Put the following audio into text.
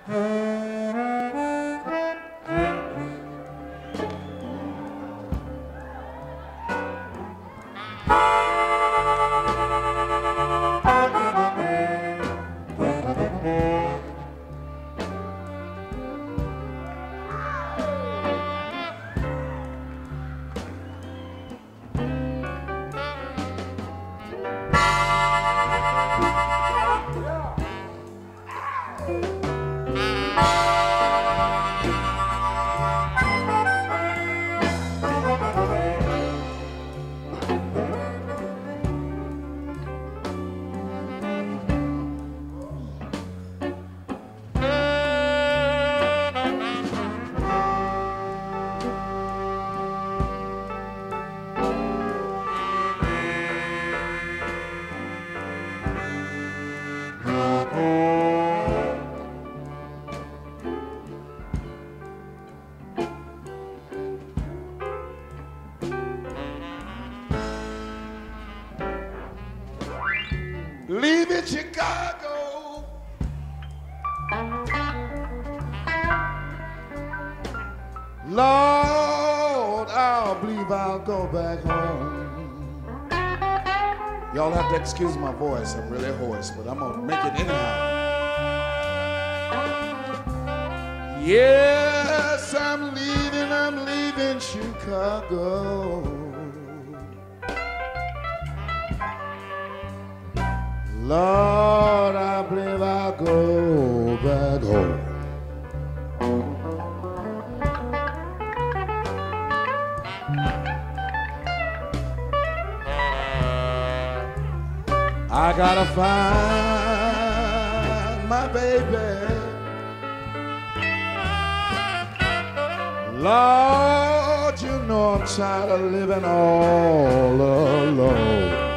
Leaving Chicago, Lord, I believe I'll go back home. Y'all have to excuse my voice, I'm really hoarse, but I'm gonna make it anyhow. Yes, I'm leaving Chicago. Lord, I believe I'll go back home. I gotta find my baby. Lord, you know I'm tired of living all alone.